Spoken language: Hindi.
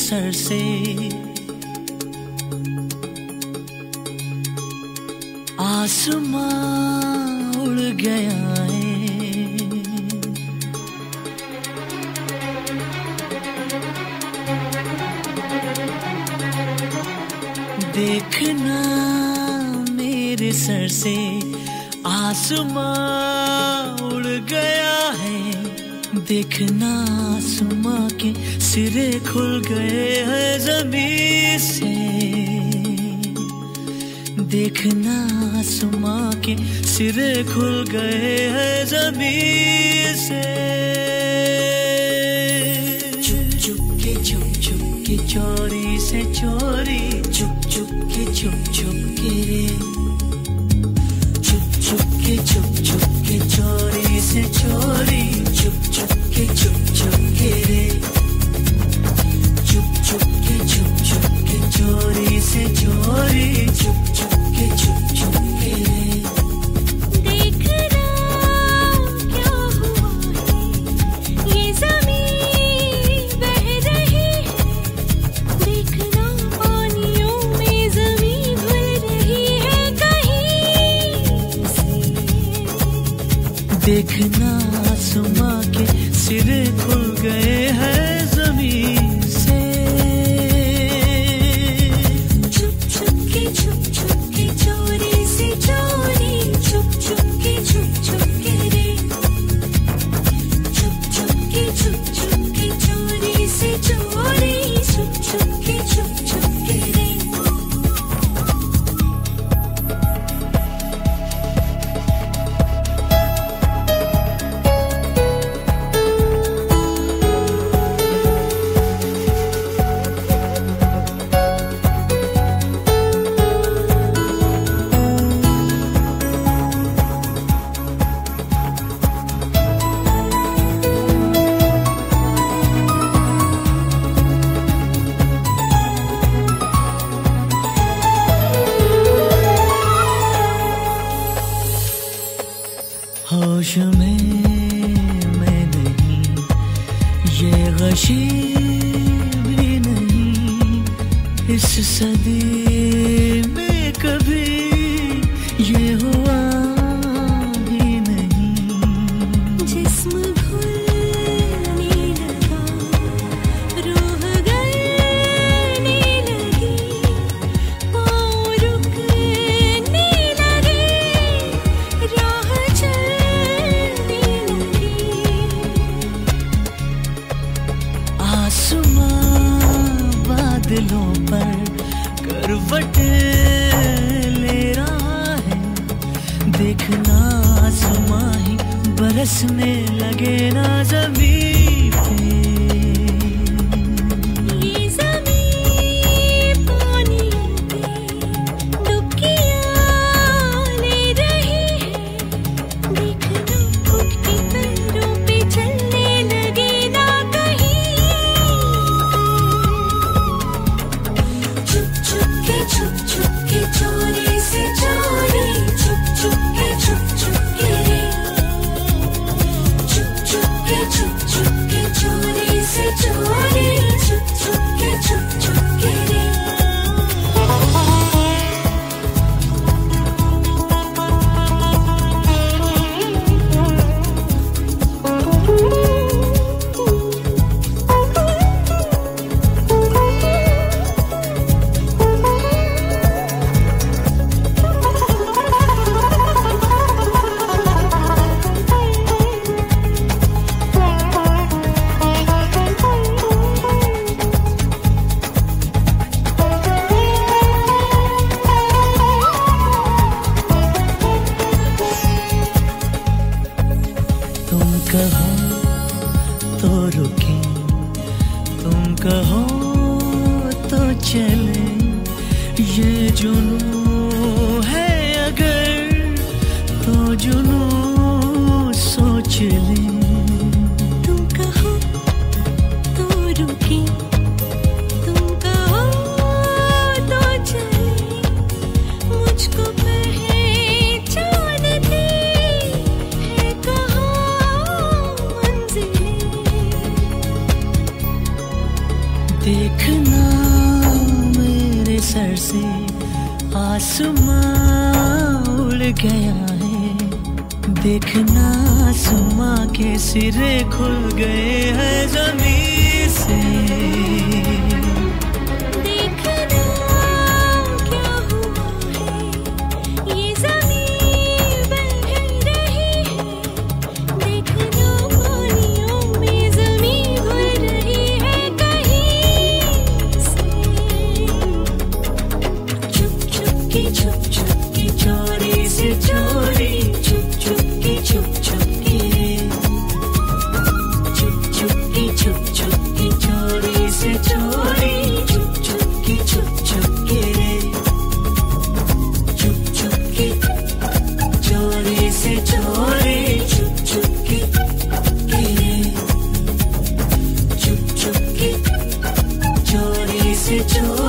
सर से आसमां उड़ गया है। देखना मेरे सर से आसमां उड़ गया है। देखना आसमां के सिरे खुल गए हैं ज़मीन से। देखना आसमां के सिरे खुल गए हैं ज़मीन से। चुप चुप के चोरी से चोरी, चुप चुप के रे। चुप चुप के चोरी से चोरी, चुप चुप के रे। चुप चुप के चोरी से चोरी, चुप चुप के रे। देखना क्या हुआ है, ये ज़मीन बह रही है। देखना पानियों में ज़मीन भूल रही है कहीं से। देखना आसमां के सिरे खुल गए हैं ज़मीन से। चुप चुप के चोरी से चोरी, चुप चुप के रे। चुप चुप के चोरी से चोरी, चुप चुप के रे। होश में मैं नहीं, ये गशी भी नहीं। इस सदी में कभी ये हुआ भी नहीं। जिस्म घुलने लगा, रूह गलने लगी, पाँव रुकने लगे, राह चलने लगी। आसमां बादलों पर करवट ले रहा है। देखना आसमां ही बरसने लगे ना ज़मीन पे। ये ज़मीन पानियों पे डुबकियाँ ले रही है। देखना उठके पैरों पे चलने लगे ना कहीं। चुप चुप के चोरी से चोरी, चुप चुप के रे। चुप चुप के चोरी से चोरी, चुप चुप के रे। तुम कहो तो रुके, तुम कहो तो चले। ये जुनून है अगर तो जुनून सोच ले। तुम कहो तो रुके, तुम कहो तो चले। मुझको पहचानती है कहाँ मंजिलें। देखना मेरे सर से आसमां उड़ गया है, देखना आसमां के सिरे खुल गए हैं जमीन से। देखना क्या हुआ है, ये ज़मीन बह रही है, देखना पानियों में ज़मीन घुल रही है कहीं से। चुप चुपके चोरी से चोरी, चुप चुपके चुप चुपके, चुप चुपके चोरी से चोरी, चुप चुपके चुप चुपके, चुप चुपके चोरी से चोरी, चुप चुपके, चुप चुपके चोरी से चोरी।